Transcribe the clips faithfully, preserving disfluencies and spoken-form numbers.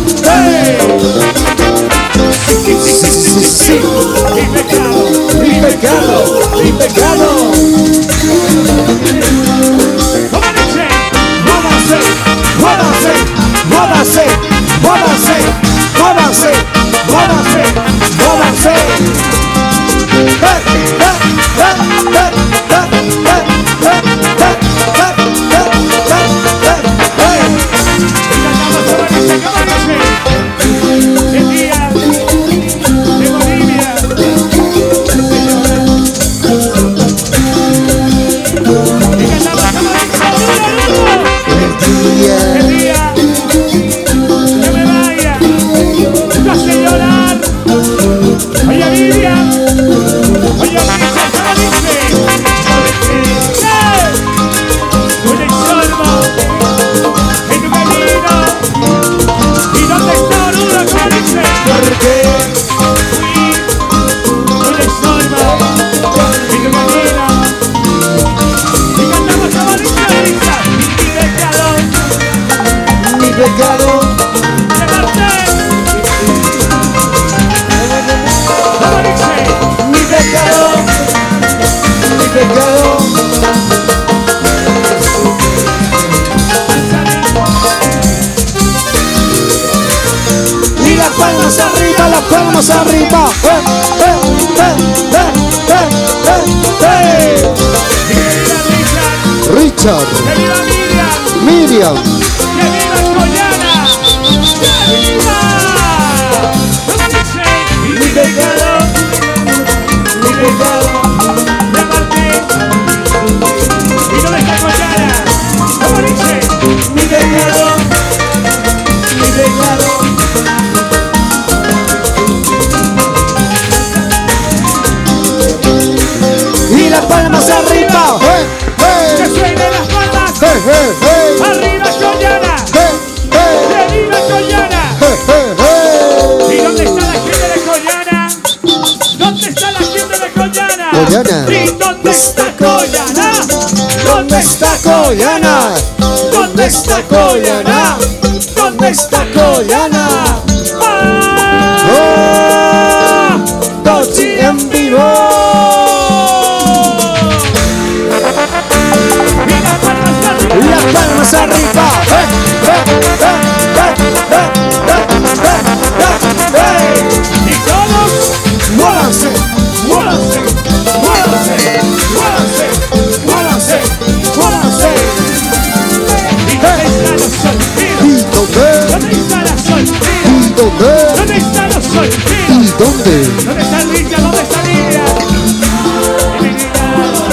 hey. Sí, sí, sí, sí, sí. Mi pecado, mi pecado, mi pecado. Muévanse, muévanse, muévanse, muévanse, muévanse, muévanse, muévanse. Hey, hey, hey, hey, hey, hey, hey, hey, hey, hey, hey, hey. El día de Bolivia. El día que me vaya, yo hace llorar. Oye, Lidia, oye, Lidia, ¿cómo dice? Un exormo en tu camino. ¿Y dónde está Oruro? ¿Cómo dice? ¿Por qué? Un exormo en tu camino. Y cantamos como dice Lisa. Mi pecado, mi pecado. De Martel. ¿Cómo dice? Mi pecado, mi pecado. Y las palmas arriba, las palmas arriba. Eh, eh, eh, eh, eh, eh, eh. Richard, ¡Que viva Miriam! Miriam, ¡Que viva Collana! ¡Que viva! ¿Cómo dice? mi pecado, mi pecado. De Martín. ¿Y dónde está Collana? ¿Cómo dice? Mi pecado, mi pecado. Y las palmas arriba. Hey, ¡Que hey, suenen las palmas! hey, hey, hey. ¡Arriba Collana! Hey, hey, ¡Que viva Collana! hey, hey, hey. ¿Y dónde está la gente de Collana? ¿Dónde está la gente de Collana? Collana. ¿Y dónde está Collana? ¿Dónde está Collana? ¿Dónde está Collana? ¿Dónde está Collana? ¡Ah! Tochi en vivo. Y las palmas arriba. Las palmas arriba. Hey, hey, hey, hey, hey, hey, hey, hey. Y todos Muévanse, muévanse, muévanse, muévanse, muévanse, muévanse. ¿Y dónde están los solteros? ¿y dónde? ¿Dónde están las solteras? ¿Y dónde? ¿Dónde están los solteros? ¿Y dónde? ¿Dónde está Lidia? ¿Dónde está Lidia? Y mi vida,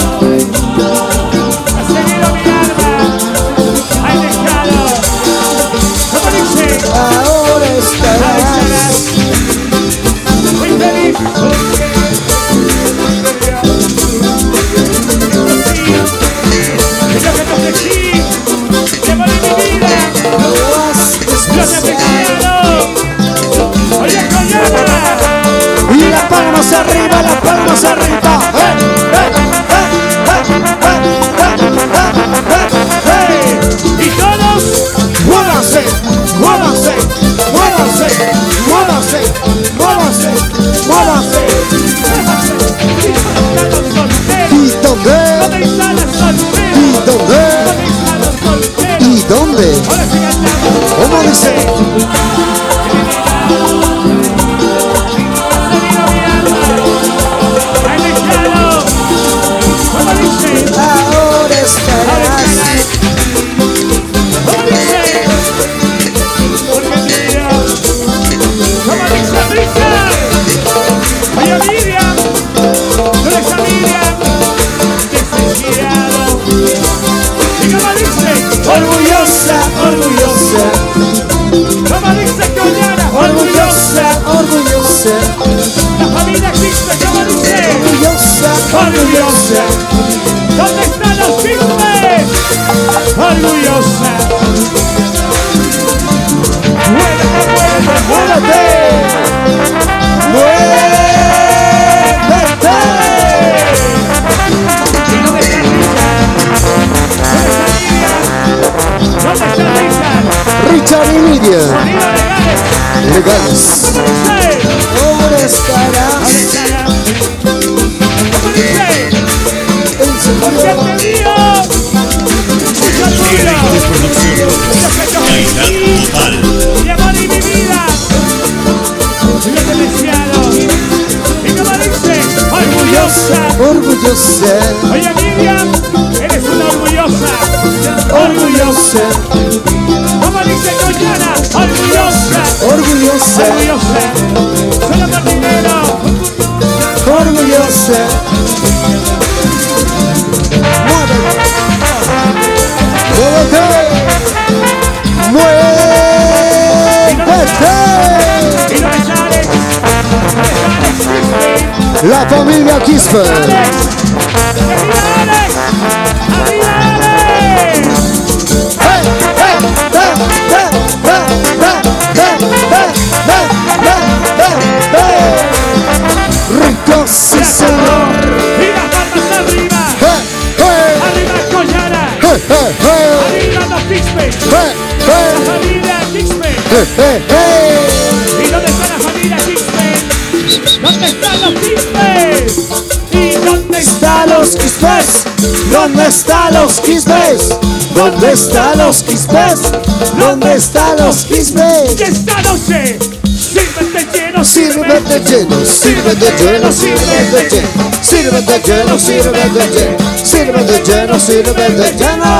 has tenido mi alma, has dejado. ¿Cómo dice? Ahora Ahora estarás. estarás muy feliz porque es lo que te ofrecí. Llevo de mi vida, Lo has lo has apreciado. Oye, Collana. Y las palmas arriba, las palmas arriba. Hey, hey, hey, hey, hey, hey, hey, hey. Y todos Muévanse, muévanse, muévanse, muévanse, muévanse, muévanse. ¿Y dónde? ¿Dónde están las solteras? ¿Y dónde? ¿Dónde están los solteros? ¿Y dónde? Ahora sí cantamos. ¿Cómo dice? Ahora estarás. Orgullosa, orgullosa, orgullosa, orgullosa, La familia existe, ¿cómo dice? orgullosa, orgullosa. ¿Dónde están los firmes? Orgullosa. Muévete, muévete, muévete. ¿Y dónde está Risa? ¿Dónde está Risa? ¿Dónde está Risa? Richard y Miriam. Sonido legales. legales. Hey. Pobres caras. ¿Cómo dice? El Porque Señor. te dio mucho Calidad orgullo, de producción. mucho pecho Calidad total. mi amor y mi vida. Yo te he deseado. Y como dice, orgullosa. Orgullosa. Oye, Miriam, eres una orgullosa. Orgullosa. Como dice Coyana, orgullosa. Orgullosa. Orgullosa. Solo por dinero. Orgullosa. Muévete. Muévete. Y no es Alex. No es Alex Crispin. La familia Quispe. ¡Alex! ¡Arriba, Alex! ¡Arriba, Alex! Hey, hey, hey, hey, hey, hey, hey, hey, hey, hey, hey. Rico, sí señor. ¡Y las palmas arriba! Hey, hey, ¡Arriba, Collana! hey, hey, hey, ¡Arriba, los Quispe! hey, ¡La hey, familia Quispe! hey, hey, hey. ¿Y dónde está la familia Quispe? ¿Dónde están los Quispe? ¿Y dónde ¿Están los Quispes? ¿Dónde están los Quispes? ¿Dónde están los Quispes? ¿Dónde están los Quispes? Y esta noche? ¡Sírvete lleno, Sírvete lleno, sírvete lleno, sírvete lleno, sírvete lleno, sírvete lleno, sírvete lleno, sírvete lleno.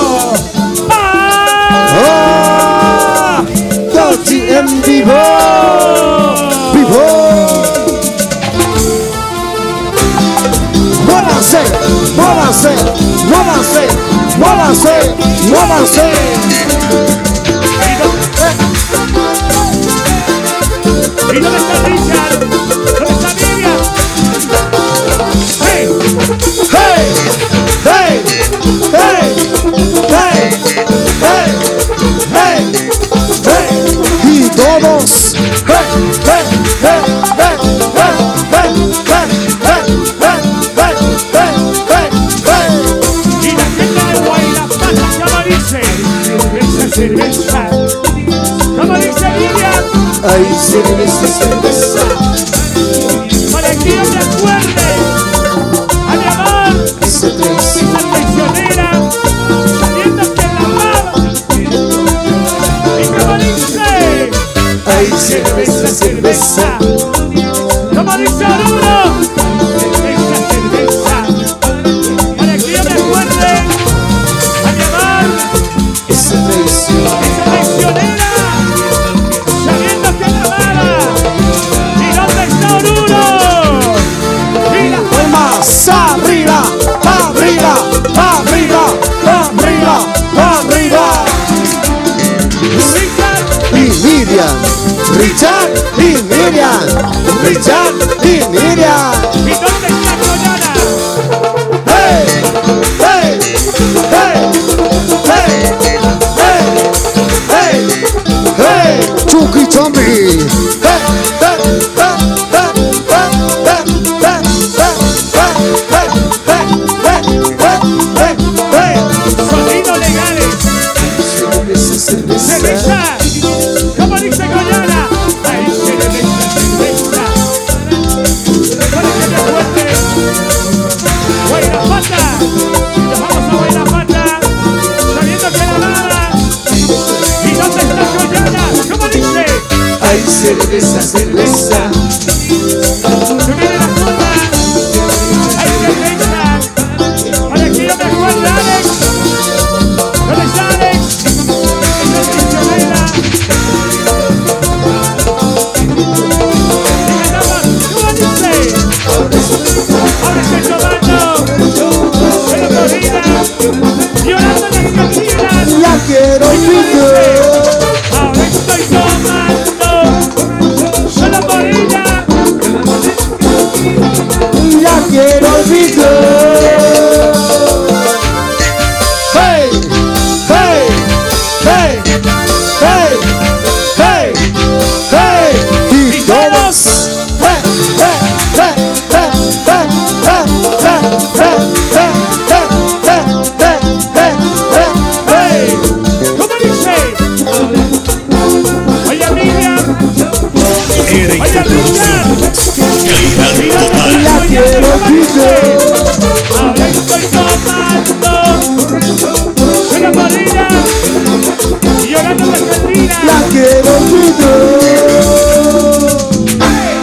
¡Ah! ¡Oh! Dolce en vivo, vivo. Muévanse, muévanse, muévanse, muévanse, muévanse. ¿Y dónde está Richard? ¿Dónde está Miriam? ¡Hey! Hey, hey, hey, hey, hey, hey, hey. Y todos. Hey, hey, hey, hey, hey, hey, hey, hey, hey, hey, hey, hey, hey. Y la gente de Guayna pasa, como dice, cerveza, cerveza. Como dice Miriam, Ay, cerveza, cerveza. para que yo me acuerde a mi amor, Esa traición. esa traicionera, sabiendo que la amaba. Y como dice, Ay, cerveza, cerveza. como dice Oruro, cerveza, cerveza. Para que yo me acuerde a mi amor, Esa traición. esa traicionera, sabiendo que la amaba. ¿Y dónde está Oruro? Y la Más arriba, arriba, arriba, arriba, arriba. Richard, Y Miriam, Richard y Miriam, Richard y Miriam. ¿y dónde está Collana? Hey, hey, hey, hey, hey, hey, hey, Chucky Chombi. Hey, hey, hey, hey, hey, hey, hey, hey, hey, hey, hey, hey, hey. Sonido legales. Cerveza, cerveza. Cerveza, como dice Collana. Ay, cerveza, cerveza. Para que me acuerde. Guaynapata. Nos vamos a Guaynapata, sabiendo que la amaba. ¿Y dónde está Collana? ¿Cómo dice? Ay, cerveza, cerveza.